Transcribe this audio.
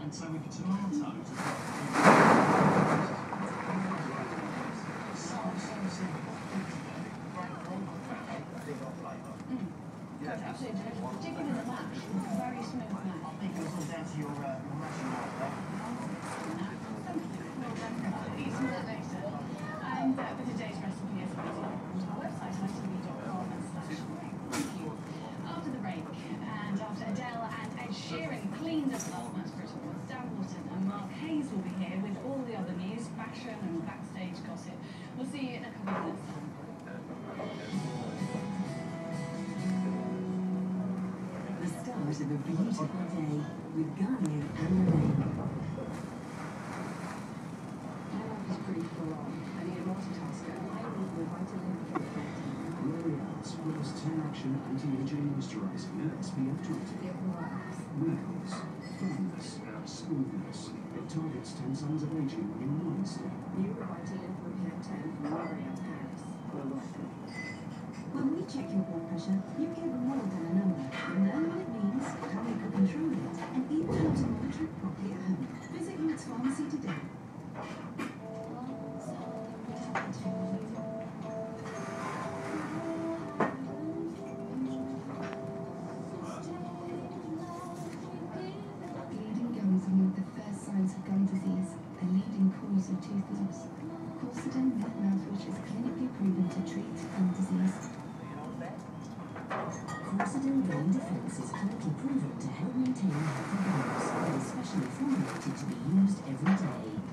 And so with the tomatoes, Absolutely, particularly the mash, very smooth mash. I think it was all down to your mashing up there. Eat some of that later. And for today's recipe, as well as our website, itv.com/thank you. After the break, and after Adele and Ed Sheeran cleaned up last night's British Awards, Dan Walton and Mark Hayes will be here with all the other news, fashion and backstage gossip. We'll see you in a couple of minutes. The stars of a beautiful day with Garnier and Lorraine. My life is pretty full on. I need a multitasker. I need the vitamin L'Oreal's first 10-action anti-aging moisturizer SPF 20. It works. Wrinkles, firmness, smoothness. It targets 10 signs of aging in one step. New Vitamin Repair 10 from L'Oreal Paris. You'll like it. When we check your blood pressure, you get more than a number. You learn what it means, how you can control it, and even how to monitor it properly at home. Visit your pharmacy today. Bleeding gums are one of the first signs of gum disease, a leading cause of tooth loss. Corsidone with mouthwash is clinically proven to treat gum disease. Corsidone Brain Defense is clinically proven to help maintain healthy gums and is specially formulated to be used every day.